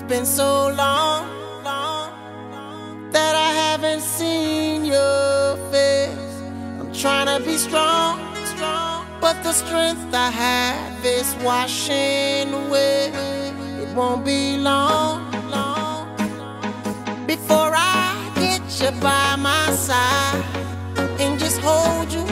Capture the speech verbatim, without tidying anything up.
been so long, long that I haven't seen your face. I'm trying to be strong, strong, but the strength I have is washing away. It won't be long, long before I get you by my side and just hold you